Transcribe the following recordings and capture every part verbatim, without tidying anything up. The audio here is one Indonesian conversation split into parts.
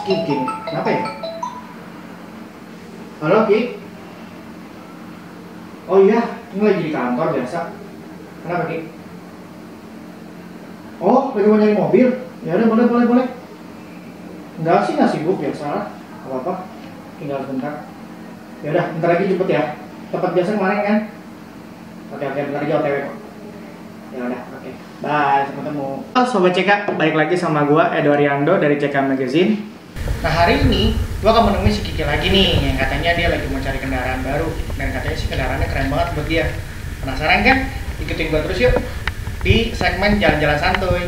Kiki, kenapa ya? Halo Ki? Oh iya, ini lagi di kantor biasa. Kenapa Ki? Oh, lagi mau nyari mobil? Ya udah, boleh, boleh, boleh. Enggak sih, nggak sibuk biasa. Gak apa-apa, tinggal sebentar. Ya udah, bentar lagi jemput ya. Tempat biasa kemarin kan? Oke, oke, bentar lagi O T W kok. Ya udah, oke. Bye, sampai ketemu. Oh, Sobat C K, balik lagi sama gua Edo Ariando dari C K Magazine. Nah, hari ini gua akan menemui si Kiki lagi nih, yang katanya dia lagi mau cari kendaraan baru. Dan katanya sih kendaraannya keren banget buat dia. Penasaran kan? Ikutin gua terus yuk di segmen Jalan-Jalan Santuy.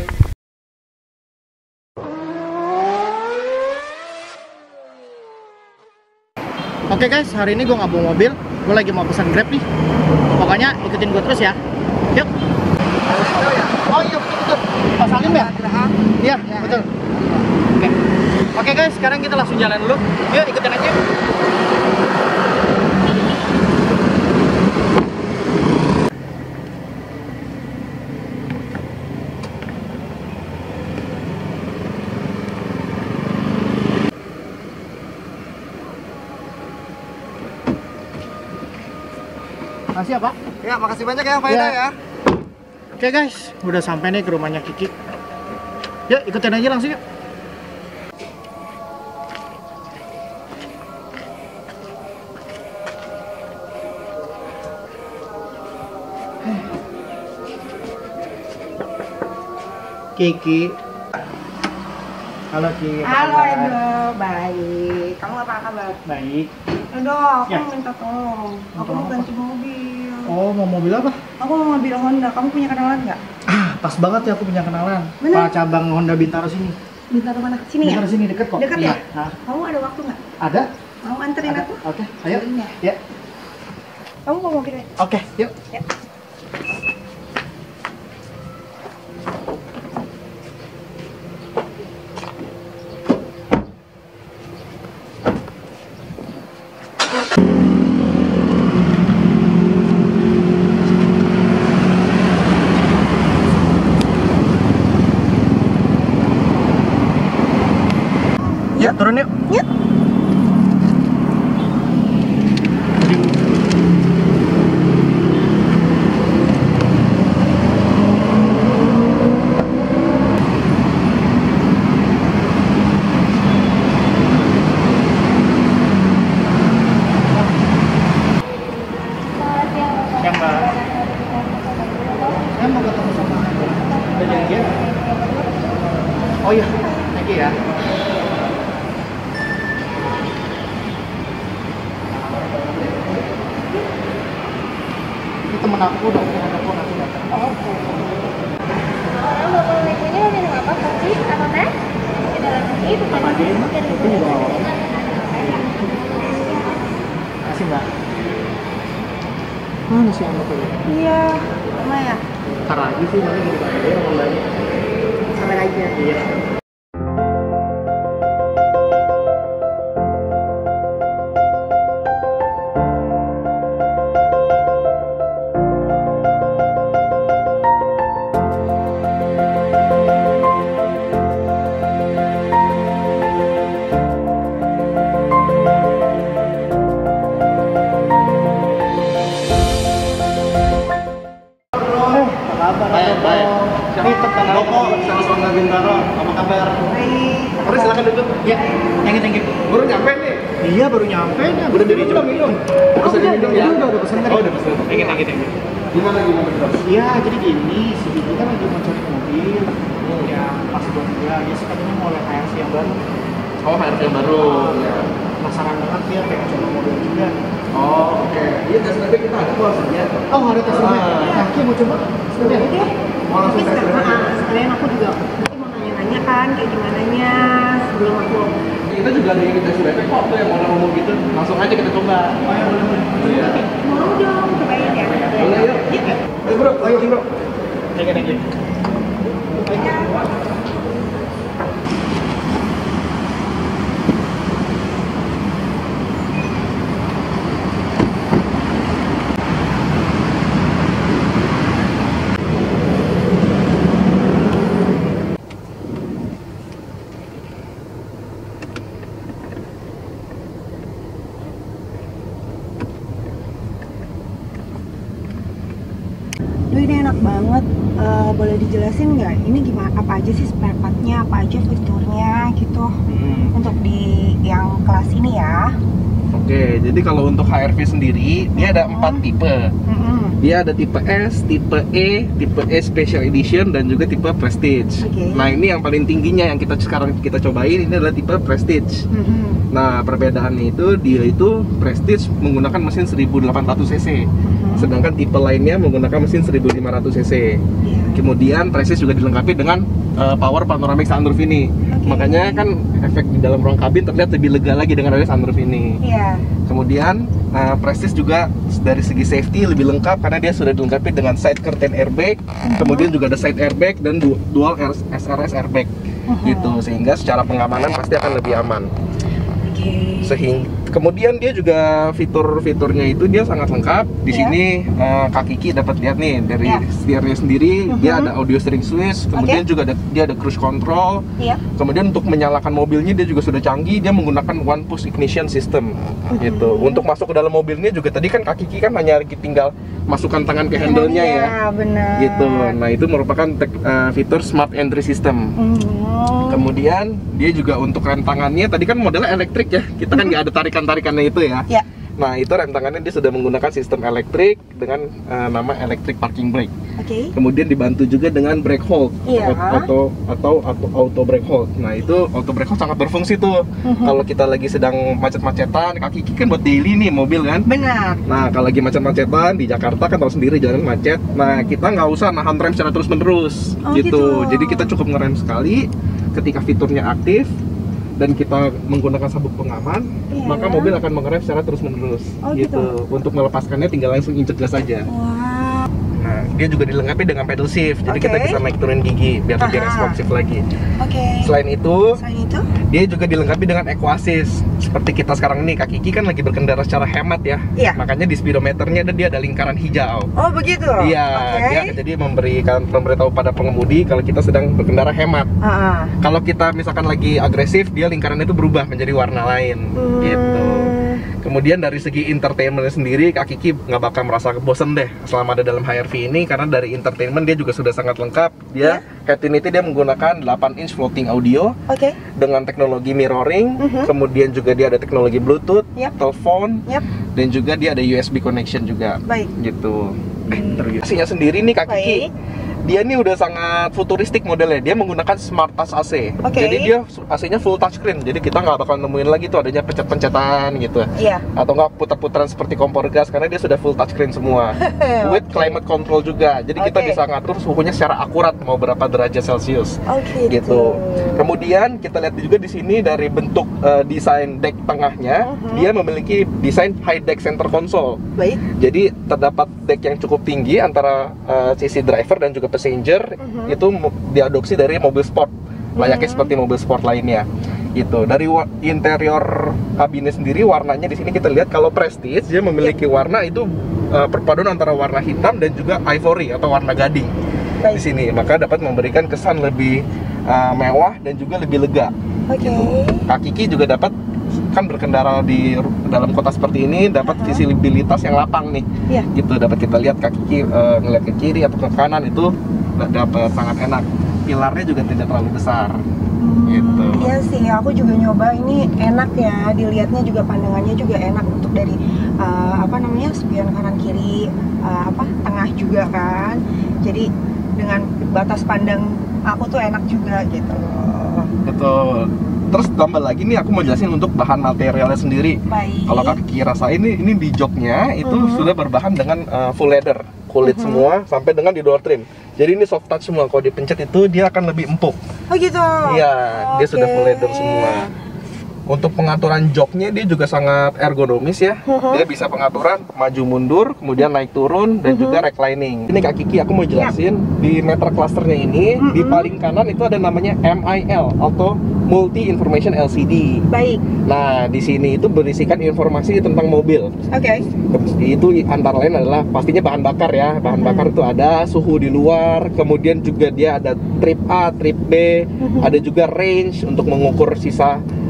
Oke guys, hari ini gua nggak bawa mobil, gua lagi mau pesan Grab nih. Pokoknya ikutin gua terus ya. Yuk. Oh iya, betul betul. Pak Salim ya? Iya, betul. Oke. Oke guys, sekarang kita langsung jalan dulu. Yuk, ikutin aja. Makasih ya Pak. Ya, makasih banyak ya Pak Ida Ya. ya. Oke guys, udah sampai nih ke rumahnya Kiki. Yuk, ikutin aja langsung yuk. Kiki. Halo Kiki. Halo Edo, baik. Kamu apa kabar? Baik. Edo, aku Ya. minta tolong. Aku Tolong mau apa? ganti mobil. Oh, mau mobil apa? Aku mau mobil Honda. Kamu punya kenalan nggak? Ah, pas banget ya aku punya kenalan. Bener? Pak cabang Honda Bintaro sini. Bintaro mana? Sini ya? Bintaro sini deket kok. Deket Iya. ya? Nah, Kamu ada waktu nggak? ada? Mau anterin Ada. aku? Oke, ayo. Iya. Ya. Kamu mau mobilnya? Oke, yuk. Ya. Ya, turun yuk. Yuk. Yang Mbak. Saya mau ketemu sama Anda. Udah janjian? Oh iya, lagi ya. Ini temen aku udah punya telepon aku datang. Oke. Orang bapak ibunya mau minum apa? Kopi atau teh? Kita lagi itu Apa aja Mbak? Itu juga mau. Kasih Mbak. Mana sih yang betul? Iya. Lama ya? Ntar lagi sih, nanti di depan aja sama Mbaknya. Sabar aja. Iya. Baik, baik. Ini tetangga Koko, sama Honda Bintaro. Apa kabar? Baik. Mari silakan duduk. Ya, thank you, thank you. Baru nyampe nih. Iya, baru nyampe nih. Udah minum belum minum? Oh, Udah minum ya? Udah, udah pesen tadi. Oh, udah pesen. Thank you, thank you, thank you. Gimana gimana bro? Iya, jadi gini, si Kiki kan lagi mau cari mobil. Ya, pas buat dia, dia sih katanya mau lihat H R V yang baru. Oh, H R V yang baru. Ya. Penasaran banget dia pengen coba mobil juga. Oh, oke. Iya, tes drive kita ada kok sebenarnya. Oh, ada tes drive. Ah. Nah, Ki mau coba? Sebentar. Oke. Mau langsung tes drive aja. Sekalian aku juga nanti mau nanya-nanya kan kayak gimana nya sebelum aku. Kita juga ada yang kita sudah kok tuh yang orang ngomong gitu. Langsung aja kita coba. Oh, ya, boleh, boleh. Iya. Mau dong, cobain ya. Boleh yuk. Ayo bro, ayo bro. Thank you, thank you. ini enak banget. Uh, boleh dijelasin nggak? Ini gimana? Apa aja sih spare part-nya? Apa aja fiturnya gitu? Hmm. Untuk di yang kelas ini ya. Oke, jadi kalau untuk H R V sendiri dia ada empat tipe. Mm-hmm. Dia ada tipe S, tipe E, tipe E Special Edition, dan juga tipe Prestige. Okay. Nah, ini yang paling tingginya yang kita sekarang kita cobain ini adalah tipe Prestige. Mm-hmm. Nah, perbedaannya itu dia itu Prestige menggunakan mesin seribu delapan ratus cc. Mm-hmm. Sedangkan tipe lainnya menggunakan mesin seribu lima ratus cc. Yeah. Kemudian Prestige juga dilengkapi dengan uh, power panoramic sunroof ini. Okay. Makanya kan efek di dalam ruang kabin terlihat lebih lega lagi dengan adanya sunroof ini. Iya. Yeah. Kemudian uh, Prestige juga dari segi safety lebih lengkap karena dia sudah dilengkapi dengan side curtain airbag, uh-huh. kemudian juga ada side airbag dan du dual S R S airbag, uh-huh. gitu, sehingga secara pengamanan pasti akan lebih aman. Okay. Sehingga kemudian dia juga fitur-fiturnya itu dia sangat lengkap. Di Yeah. sini uh, Kak Kiki dapat lihat nih dari Yeah. setirnya sendiri, uh-huh. dia ada audio steering switch, kemudian Okay. juga ada dia ada cruise control. Yeah. Kemudian untuk menyalakan mobilnya dia juga sudah canggih, dia menggunakan one push ignition system, uh-huh. gitu. Untuk masuk ke dalam mobilnya juga tadi kan Kak Kiki kan hanya tinggal masukkan tangan ke handle-nya ya. Iya, benar. Gitu. Nah, itu merupakan tek- uh, fitur smart entry system. Mm-hmm. Kemudian dia juga untuk rem tangannya tadi kan modelnya elektrik ya. Kita kan nggak ada tarikan-tarikannya itu ya. Ya. Nah, itu rem tangannya dia sudah menggunakan sistem elektrik dengan uh, nama electric parking brake. Oke. Okay. Kemudian dibantu juga dengan brake hold, Iya. atau atau atau auto brake hold. Nah, itu auto brake hold sangat berfungsi tuh. Mm-hmm. Kalau kita lagi sedang macet-macetan, Kak Kiki kan buat daily nih mobil kan. Benar. Nah, kalau lagi macet-macetan di Jakarta kan tahu sendiri jalan macet. Nah, kita nggak usah nahan rem secara terus-menerus, Oh, gitu. gitu. Jadi kita cukup ngerem sekali ketika fiturnya aktif dan kita menggunakan sabuk pengaman, Iya. maka mobil akan mengerem secara terus-menerus, Oh, gitu. gitu. Untuk melepaskannya tinggal langsung injek gas saja. Wow. Nah, dia juga dilengkapi dengan pedal shift, jadi Oke. kita bisa naik turun gigi biar lebih Aha. responsif lagi. Oke. Okay. Selain itu, Selain itu? dia juga dilengkapi dengan eco assist. Seperti kita sekarang nih, Kak Kiki kan lagi berkendara secara hemat ya. Iya. Makanya di speedometernya ada dia ada lingkaran hijau. Oh, begitu. Iya, Oke. dia jadi memberikan memberitahu pada pengemudi kalau kita sedang berkendara hemat. Ah. Kalau kita misalkan lagi agresif, dia lingkarannya itu berubah menjadi warna lain, Hmm. gitu. Kemudian dari segi entertainment sendiri, Kak Kiki nggak bakal merasa bosen deh selama ada dalam H R V ini, karena dari entertainment dia juga sudah sangat lengkap. Dia head unit dia menggunakan delapan inch floating audio Oke. dengan teknologi mirroring, Mhm. kemudian juga dia ada teknologi Bluetooth, Yap. telepon, Yap. dan juga dia ada U S B connection juga. Baik. Gitu. Eh, Aslinya sendiri nih Kak Kiki, Baik. dia nih udah sangat futuristik modelnya. Dia menggunakan smart touch A C. Oke. Jadi dia A C-nya full touchscreen. Jadi kita nggak bakal nemuin lagi tuh adanya pencet-pencetan gitu. Iya. Atau nggak putar-putaran seperti kompor gas, karena dia sudah full touchscreen semua. With climate control juga. Jadi kita Oke. bisa ngatur suhunya secara akurat mau berapa derajat Celcius. Oke. Gitu. Kemudian kita lihat juga di sini dari bentuk uh, desain deck tengahnya, Mhm. dia memiliki desain high deck center console. Baik. Jadi terdapat deck yang cukup tinggi antara uh, sisi driver dan juga passenger. Mhm. Itu mo- diadopsi dari mobil sport, layaknya Mhm. seperti mobil sport lainnya. Gitu. Dari wa- interior kabinnya sendiri, warnanya di sini kita lihat kalau Prestige dia memiliki warna itu uh, perpaduan antara warna hitam dan juga ivory atau warna gading di Baik. sini, maka dapat memberikan kesan lebih uh, mewah dan juga lebih lega. Oke. Kak Kiki juga dapat kan berkendara di ru- dalam kota seperti ini dapat Aha. visibilitas yang lapang nih. Iya. Gitu, dapat kita lihat Kak Kiki uh, ngeliat ke kiri atau ke kanan itu da- dapat sangat enak. Pilarnya juga tidak terlalu besar. Gitu. Iya sih, aku juga nyoba, ini enak ya, dilihatnya juga pandangannya juga enak untuk dari uh, apa namanya spion kanan kiri, uh, apa tengah juga kan. Jadi dengan batas pandang aku tuh enak juga gitu. Betul. Terus tambah lagi nih aku mau jelasin untuk bahan materialnya sendiri. Baik. Kalau Kak Kiki rasain ini ini di joknya itu Mhm. sudah berbahan dengan uh, full leather, kulit Mhm. semua sampai dengan di door trim. Jadi ini soft touch semua. Kalau dipencet itu dia akan lebih empuk. Oh gitu. Iya, dia sudah full Oke. leather semua. Untuk pengaturan joknya dia juga sangat ergonomis ya. Mhm. Dia bisa pengaturan maju mundur, kemudian naik turun, dan Mhm. juga reclining. Ini Kak Kiki, aku mau jelasin di meter clusternya ini, Mhm. di paling kanan itu ada namanya M I L atau Multi Information L C D. Baik. Nah, di sini itu berisikan informasi tentang mobil. Oke. Itu antara lain adalah pastinya bahan bakar ya. Bahan Mhm. bakar itu ada suhu di luar, kemudian juga dia ada trip A, trip B, Mhm. ada juga range untuk mengukur sisa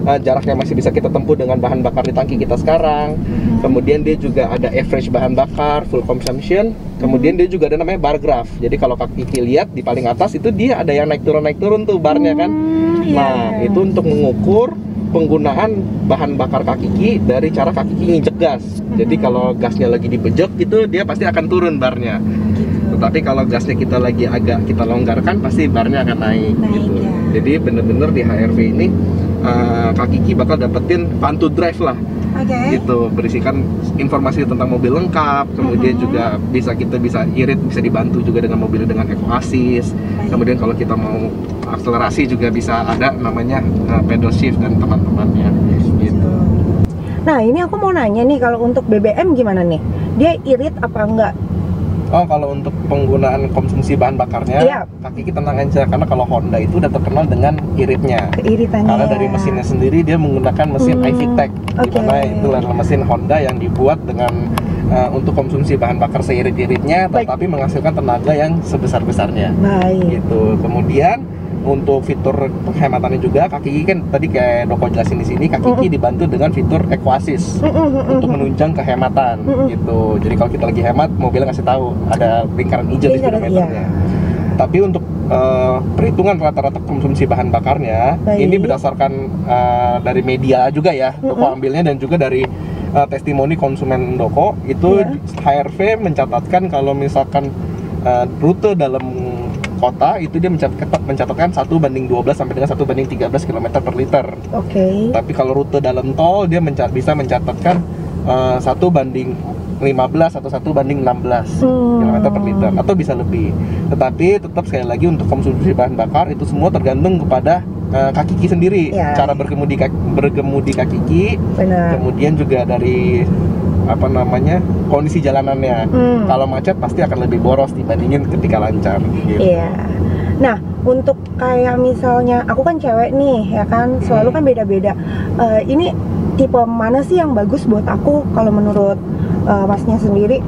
uh, jaraknya masih bisa kita tempuh dengan bahan bakar di tangki kita sekarang. Mhm. Kemudian dia juga ada average bahan bakar, full consumption. Kemudian dia juga ada namanya bar graph. Jadi kalau Kak Kiki lihat di paling atas itu dia ada yang naik turun naik turun tuh barnya kan. Hmm, iya. Nah, itu untuk mengukur penggunaan bahan bakar Kak Kiki dari cara Kak Kiki nginjek gas. Jadi Mhm. kalau gasnya lagi dibejek gitu, dia pasti akan turun barnya. Gitu. Tetapi kalau gasnya kita lagi agak kita longgarkan, pasti barnya akan naik, Naik, gitu. ya. Jadi bener-bener di H R V ini uh, Kak Kiki bakal dapetin fun to drive lah, Oke. gitu. Berisikan informasi tentang mobil lengkap, kemudian Mhm. juga bisa kita bisa irit, bisa dibantu juga dengan mobil dengan eco assist. Baik. Kemudian kalau kita mau akselerasi juga bisa ada namanya uh, pedal shift dan teman-temannya, gitu. Nah, ini aku mau nanya nih, kalau untuk B B M gimana nih? Dia irit apa enggak? Oh, kalau untuk penggunaan konsumsi bahan bakarnya, Iya. Kak Kiki tenang aja, karena kalau Honda itu udah terkenal dengan iritnya. Keiritannya. Karena dari mesinnya sendiri dia menggunakan mesin Hmm, iVTEC, oke. dimana itu adalah mesin Honda yang dibuat dengan uh, untuk konsumsi bahan bakar seirit-iritnya, Baik. tetapi menghasilkan tenaga yang sebesar-besarnya. Baik. Gitu. Kemudian untuk fitur penghematannya juga, Kak Kiki kan tadi kayak Doko jelasin di sini, Kak Kiki Mm-mm. dibantu dengan fitur Eco Assist Mm-mm, mm-mm. untuk menunjang kehematan, Mm-mm. gitu. Jadi kalau kita lagi hemat, mobilnya ngasih tahu ada lingkaran hijau di Lingkaran, speedometernya. iya. Tapi untuk uh, perhitungan rata-rata konsumsi bahan bakarnya, Baik. ini berdasarkan uh, dari media juga ya, Doko Mm-mm. ambilnya, dan juga dari uh, testimoni konsumen Doko, itu Iya. H R V mencatatkan kalau misalkan uh, rute dalam kota itu dia mencatat, mencatatkan satu banding dua belas sampai dengan satu banding tiga belas kilometer per liter. Oke. Tapi kalau rute dalam tol dia menca- bisa mencatatkan uh, satu banding lima belas atau satu banding enam belas Hmm. kilometer per liter atau bisa lebih. Tetapi tetap sekali lagi untuk konsumsi bahan bakar itu semua tergantung kepada uh, Kak Kiki sendiri. Ya. Cara bergemudi Kak- bergemudi Kak Kiki, Benar. kemudian juga dari apa namanya kondisi jalanannya. Hmm. Kalau macet pasti akan lebih boros dibandingin ketika lancar. Gitu. Iya. Nah, untuk kayak misalnya aku kan cewek nih, ya kan, selalu kan beda-beda. Eh, ini tipe mana sih yang bagus buat aku kalau menurut eh, masnya sendiri?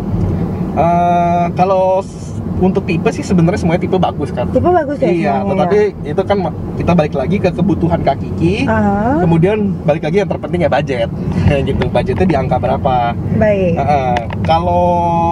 Eh, kalau s- untuk tipe sih sebenarnya semuanya tipe bagus kan. Tipe bagus ya? Iya, semuanya tetapi itu kan ma- kita balik lagi ke kebutuhan Kak Kiki. ya? Aha, Kemudian balik lagi yang terpenting ya budget. Gitu. Budgetnya di angka berapa? baik. Heeh. Kalau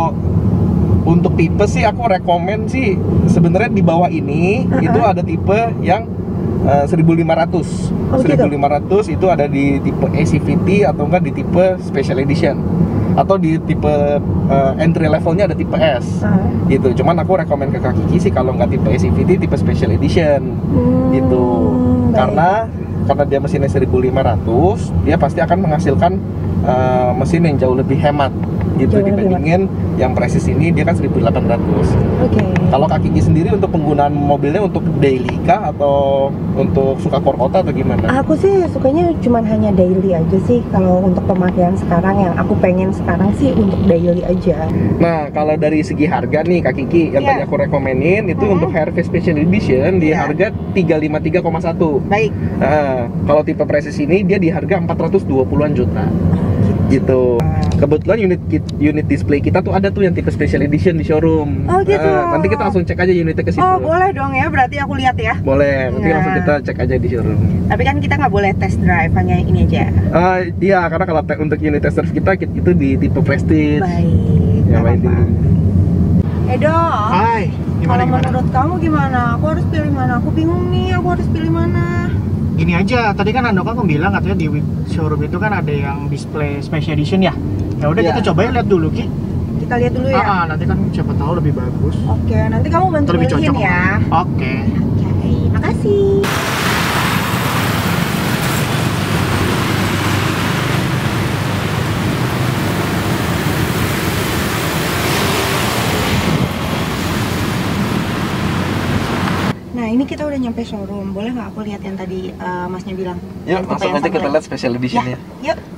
untuk tipe sih aku rekomen sih sebenarnya di bawah ini Uh-uh. itu ada tipe yang uh, seribu lima ratus. Oh, gitu? seribu lima ratus itu ada di tipe A C V T atau enggak di tipe Special Edition. Atau di tipe uh, entry levelnya ada tipe S. Aha. Gitu. Cuman aku rekomen ke Kak Kiki sih kalau nggak tipe A C V T, tipe Special Edition. Hmm, Gitu. baik. Karena karena dia mesinnya seribu lima ratus, dia pasti akan menghasilkan uh, mesin yang jauh lebih hemat gitu Jauh lebih dibandingin yang Presis ini dia kan seribu delapan ratus. Oke. Kalau Kak Kiki sendiri untuk penggunaan mobilnya untuk daily kah atau untuk suka keluar kota atau gimana? Aku sih sukanya cuman hanya daily aja sih. Kalau untuk pemakaian sekarang yang aku pengen sekarang sih untuk daily aja. Nah, kalau dari segi harga nih Kak Kiki yang Iya. tadi aku rekomenin itu Mhm. untuk H R V Special Edition di Iya. harga tiga ratus lima puluh tiga koma satu. Baik. Nah, kalau tipe Presis ini dia di harga empat ratus dua puluhan juta. Gitu. Kebetulan unit kit- unit display kita tuh ada tuh yang tipe Special Edition di showroom. Oh, gitu. Nah, nanti kita langsung cek aja unitnya ke situ. Oh, boleh dong ya, berarti aku lihat ya. Boleh, nanti Nah. langsung kita cek aja di showroom. Tapi kan kita nggak boleh test drive, hanya ini aja. Ah, iya, karena kalau te- untuk unit test drive kita kit- itu di tipe Prestige. Baik. Yang nggak lain apa-apa. di- Edo, Hai, gimana kalau gimana? menurut kamu gimana? Aku harus pilih mana? Aku bingung nih, aku harus pilih mana? Gini aja, tadi kan Andoka kan bilang katanya di showroom itu kan ada yang display special edition ya. Ya udah Iya. kita cobain lihat dulu Ki. Kita lihat dulu ya. Ah, ah, nanti kan siapa tahu lebih bagus. Oke, nanti kamu bantu Lebih milihin cocok. ya. Oke. Oke, makasih. Nah, ini kita udah nyampe showroom. Boleh nggak aku lihat yang tadi eh, masnya bilang? Yuk, Tipe langsung yang aja kita sampai- lihat Special Edition-nya. Ya, yuk.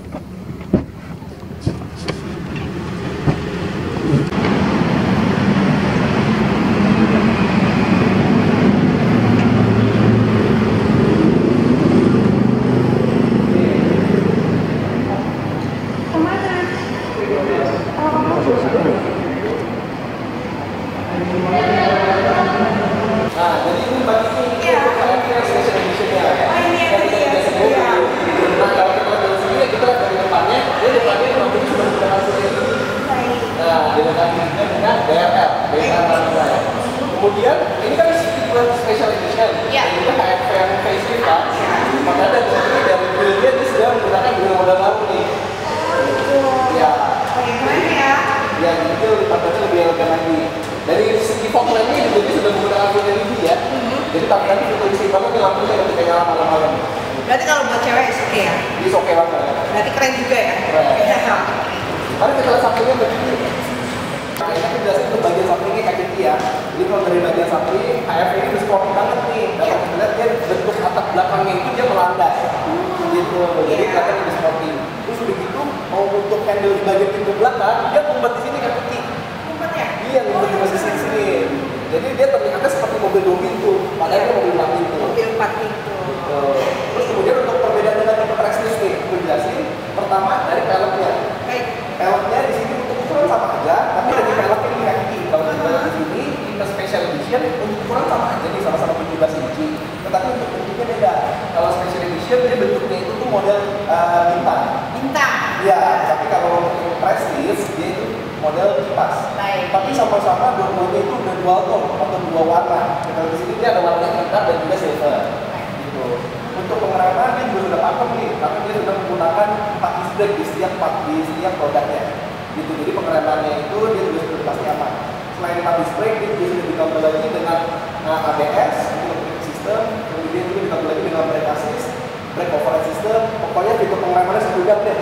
berarti keren juga ya. Keren. Mari kita lihat sampingnya begini. Nah, ini kan biasanya untuk bagian sampingnya kayak gini ya. Jadi kalau dari bagian samping, H F ini udah sporty banget nih. Dapat kita lihat dia bentuk atap belakangnya itu dia melandai. Gitu. Jadi kelihatan lebih sporty. Terus begitu mau untuk handle di bagian pintu belakang, dia ngumpet di sini kayak kecil. Ngumpet ya? Iya, ngumpet di posisi sini. Jadi dia terlihatnya seperti mobil dua pintu, padahal dia mobil empat pintu. Mobil empat pintu. Gitu. Terus kemudian untuk perbedaan dengan tipe Prestige nih, aku jelasin. Pertama dari peleknya. Baik. Peleknya di sini untuk ukuran sama aja, tapi dari pelek ini kaki. Kalau kita lihat di sini, tipe Special Edition untuk ukuran sama aja nih, sama-sama tujuh belas inci. Tetapi untuk bentuknya beda. Kalau Special Edition dia bentuknya itu tuh model uh, bintang. Bintang. Iya, tapi kalau untuk Prestige dia itu model kipas. Baik. Tapi sama-sama dua-duanya itu udah dual tone atau dua warna. Kita di sini dia ada warna hitam dan juga silver. Gitu. Untuk pengereman dia juga sudah pakem nih, tapi dia sudah menggunakan empat disc brake di setiap empat di setiap produknya. Gitu. Jadi pengeremannya itu dia juga sudah pasti aman. Selain empat disc brake, dia juga sudah ditambah lagi dengan uh, A B S, automatic system, kemudian juga ditambah lagi dengan brake assist, brake override system. Pokoknya fitur pengeremannya sebudak deh.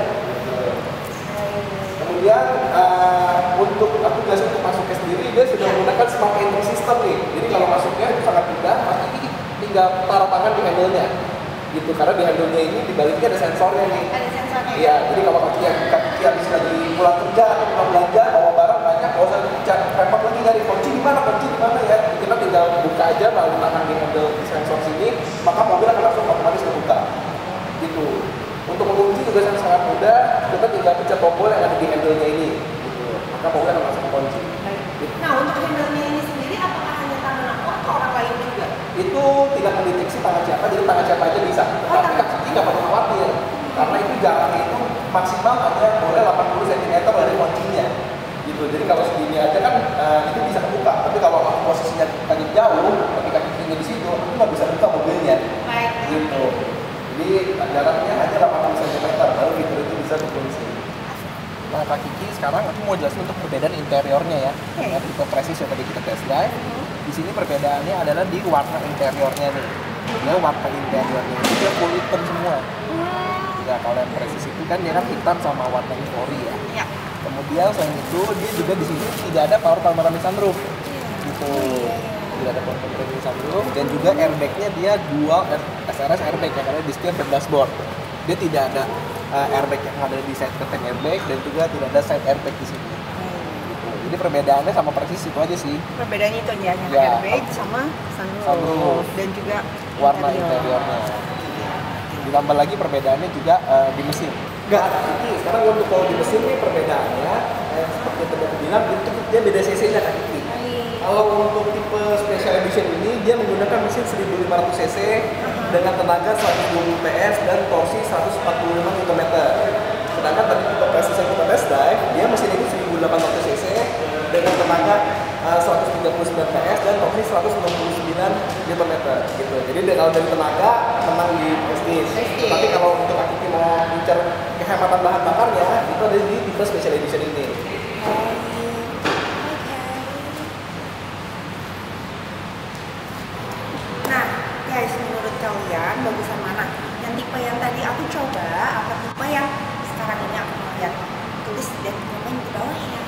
Kemudian uh, untuk aku jelasin untuk masuknya sendiri, dia sudah menggunakan smart entry system nih. Jadi kalau masuknya itu sangat mudah, Mas Kiki tinggal taruh tangan di handle-nya. Gitu, karena di handle-nya ini di baliknya ada sensornya nih. Ada sensornya. Iya, jadi kalau Kaki Kaki habis lagi pulang kerja atau pulang belanja, bawa barang banyak, nggak usah dicari repot lagi nyari kunci di mana, kunci di mana ya. Kita tinggal buka aja melalui tangan di handle di sensor sini, maka mobil akan langsung otomatis terbuka. Gitu. Untuk mengunci juga sangat mudah, kita tinggal pencet tombol yang ada di handle-nya ini. Gitu. Maka mobil akan langsung kunci. Gitu. Nah, untuk handle-nya ini sendiri apakah hanya tangan aku atau orang lain juga? Itu tidak mendeteksi tangan siapa, jadi tangan siapa aja bisa. Tapi kaki nggak perlu khawatir, karena itu jaraknya itu maksimal hanya boleh delapan puluh sentimeter dari kuncinya. Gitu. Jadi kalau segini aja kan uh, itu bisa kebuka. Tapi kalau posisinya tadi jauh, ketika kakinya di situ, itu nggak bisa buka mobilnya. Baik. Gitu. Jadi jaraknya hanya delapan puluh sentimeter, baru fitur itu bisa dikunci. Nah, Kak Kiki, sekarang aku mau jelasin untuk perbedaan interiornya ya. Okay. Dengan tipe Prestige yang tadi kita test drive. Di sini perbedaannya adalah di warna interiornya nih. Dia warna interiornya itu dia full hitam semua. Ya, kalau yang Prestige itu kan dia kan hitam sama warna ivory ya. Ya. Kemudian selain itu dia juga di sini tidak ada power panoramic sunroof. Gitu. Tidak ada power panoramic sunroof dan juga airbagnya dia dual S R S airbag yang ada di setiap dashboard. Dia tidak ada uh, airbag yang ada di side curtain airbag dan juga tidak ada side airbag di sini. Gitu. Jadi perbedaannya sama persis itu aja sih. Perbedaannya itu aja, hanya Ya. airbag sama sunroof Sunroof. dan juga Warna interior. interiornya. Ditambah lagi perbedaannya juga uh, di mesin. Enggak, ini sekarang untuk kalau di mesin nih perbedaannya eh, seperti yang tadi aku bilang itu dia beda cc-nya kan ini. Kalau untuk tipe Special Edition ini dia menggunakan mesin seribu lima ratus cc dengan tenaga seratus dua puluh P S dan torsi seratus empat puluh lima newton meter. Sedangkan tadi tipe Prestige yang kita test drive dia mesin ini seribu delapan ratus cc dengan tenaga uh, seratus tiga puluh sembilan P S dan torsi seratus enam puluh sembilan newton meter gitu. Jadi kalau dari tenaga menang di Prestige. Tapi kalau untuk Kiki mau incar kehematan bahan bakarnya itu ada di tipe Special Edition ini. Nah, guys, menurut kalian bagusan mana? Yang tipe yang tadi aku coba apa tipe yang sekarang ini aku mau lihat? Tulis dan komen di bawah ya.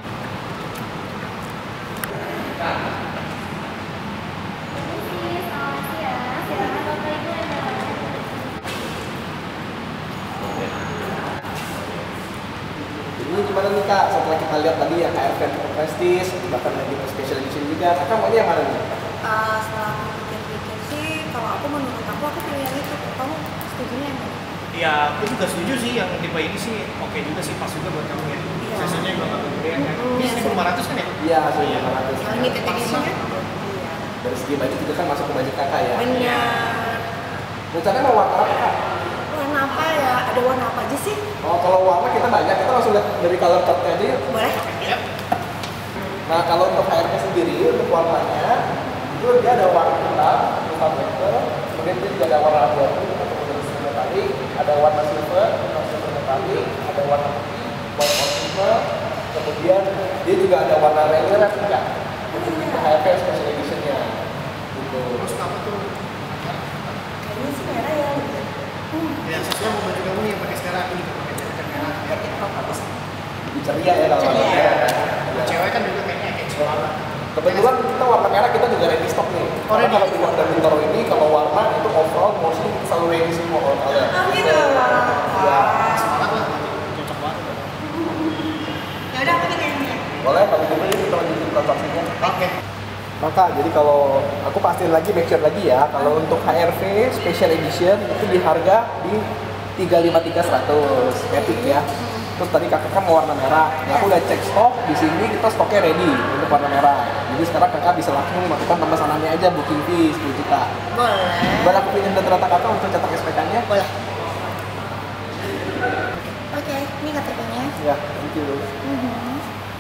Ini gimana nih Kak? Setelah kita lihat tadi yang K R V Prestige, bahkan lagi Special Edition juga, Kakak maunya yang mana nih? Uh, setelah aku pikir-pikir sih, kalau aku menurut aku aku pilih yang itu. Kamu setuju yang mana? Ya, aku juga setuju sih yang tipe ini sih oke juga sih, pas juga buat kamu ya. Iya. Sesuanya juga nggak gede kan. Hmm, Ini iya. seribu lima ratus kan ya? Iya, seribu lima ratus. Yang ini titik ini kan? Dari segi budget juga kan masuk ke budget Kakak ya. Benar. Rencananya mau warna apa Kak? Warna apa ya? Ada warna apa aja sih? Oh, kalau warna kita banyak, kita langsung lihat dari color chart-nya aja yuk. Boleh? Yap. Nah, kalau untuk H R V sendiri, untuk warnanya itu dia ada warna hitam, hitam metal, kemudian dia juga ada warna abu-abu, atau kemudian silver metalik, ada warna silver, atau silver metalik, ada warna putih, white or silver, kemudian dia juga ada warna regular juga. Itu tipe H R V Special Edition-nya. Gitu. Terus apa tuh? Kayaknya sih merah ya. Hmm. Ya sesuai sama baju kamu nih yang pakai sekarang, aku juga pakai Karena kalau di Honda Bintaro ini kalau warna itu overall mostly selalu ready semua kalau kalian. Oh gitu. Ya. Semangat lah, cocok banget. Ya udah aku kita ini. Boleh, kalau gitu ini kita lanjutin transaksinya. Oke. Maka jadi kalau aku pastiin lagi, make sure lagi ya, kalau untuk H R V Special Edition itu di harga di tiga lima tiga seratus Matic ya. Terus tadi kakak kan mau warna merah, nah, aku udah cek stok di sini, kita stoknya ready untuk warna merah. Jadi sekarang kakak bisa langsung melakukan pemesanannya aja, booking fee sepuluh juta. Boleh. Boleh aku pinjam data kakak untuk cetak S P K-nya? Boleh. Oke, ini K T P-nya. Ya, thank you. Mhm.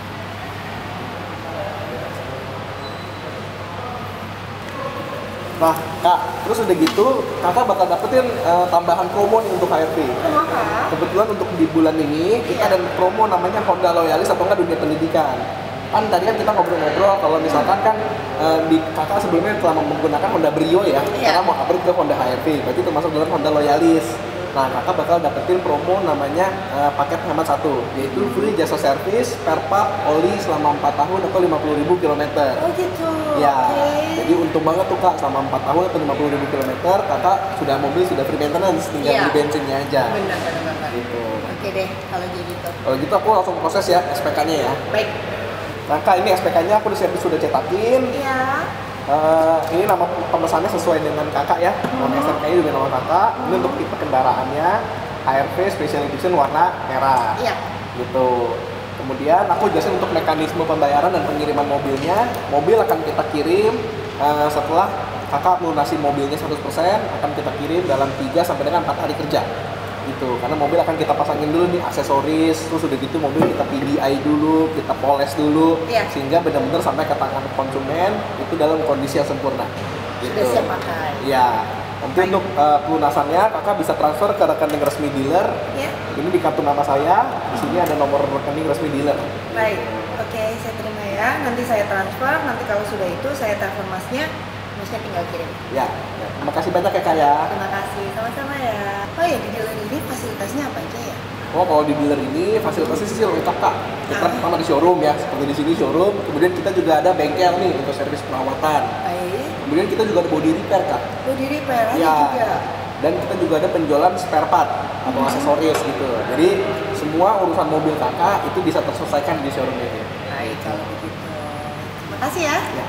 Nah, kak, terus udah gitu, kakak bakal dapetin uh, tambahan promo nih untuk H R V. Kenapa? Kebetulan untuk di bulan ini kita ada promo namanya Honda Loyalis atau enggak dunia pendidikan. Kan tadi kan kita ngobrol-ngobrol kalau misalkan kan uh, di kakak sebelumnya telah menggunakan Honda Brio ya, Iya. karena mau upgrade ke Honda H R V, berarti termasuk dalam Honda Loyalis. Nah, kakak bakal dapetin promo namanya uh, paket hemat satu, yaitu free jasa servis, spare part, oli selama empat tahun atau lima puluh ribu kilometer. Oh gitu. Ya, Oke. jadi untung banget tuh kak, selama empat tahun atau lima puluh ribu kilometer, kakak sudah mobil sudah free maintenance, tinggal Iya. beli bensinnya aja. Benar, benar, benar. Gitu. Oke deh, kalau kayak gitu. Kalau gitu aku langsung proses ya S P K-nya ya. Baik. Nah kak, ini S P K-nya aku di servis sudah cetakin. Iya. Eh, ini nama pemesannya sesuai dengan kakak ya. Nama S P K-nya juga nama kakak. Ini untuk tipe kendaraannya H R V Special Edition warna merah. Iya. Gitu. Kemudian aku jelasin untuk mekanisme pembayaran dan pengiriman mobilnya. Mobil akan kita kirim eh, setelah kakak melunasi mobilnya seratus persen, akan kita kirim dalam tiga sampai dengan empat hari kerja. Gitu. Karena mobil akan kita pasangin dulu nih aksesoris, terus udah gitu mobil kita P D I dulu, kita poles dulu, Iya. sehingga benar-benar sampai ke tangan konsumen itu dalam kondisi yang sempurna. Gitu. Sudah siap pakai. Iya. Nanti untuk uh, pelunasannya kakak bisa transfer ke rekening resmi dealer. Ya. Ini di kartu nama saya, di sini ada nomor rekening resmi dealer. Baik. Oke, saya terima ya. Nanti saya transfer. Nanti kalau sudah itu saya telepon masnya. Masnya tinggal kirim. Ya. Terima kasih banyak ya kak ya. Terima kasih. Sama-sama ya. Oh ya, di dealer ini fasilitasnya apa aja ya? Oh, kalau di dealer ini fasilitasnya sih lengkap kak. Kita Ah. pertama di showroom ya, seperti di sini showroom. Kemudian kita juga ada bengkel nih untuk servis perawatan. Baik. Kemudian kita juga ada body repair kak. Body repair ada Ya. juga. Dan kita juga ada penjualan spare part atau aksesoris gitu. Jadi semua urusan mobil kakak itu bisa terselesaikan di showroom ini. Baik, kalau begitu. Terima kasih ya. Ya.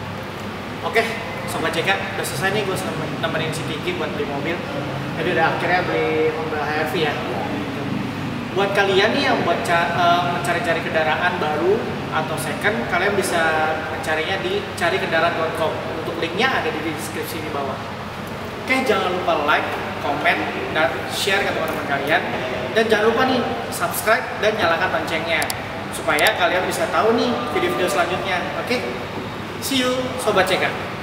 Oke, Sobat C K, udah selesai nih gue nemenin si Kiki buat beli mobil. Jadi udah akhirnya beli Honda H R V ya. Buat kalian nih yang buat ca- eh, mencari-cari kendaraan baru atau second, kalian bisa mencarinya di cari kendaraan dot com. Untuk linknya ada di deskripsi di bawah. Oke, jangan lupa like, komen, dan share ke teman-teman kalian. Dan jangan lupa nih subscribe dan nyalakan loncengnya supaya kalian bisa tahu nih video-video selanjutnya. Oke, see you Sobat C K.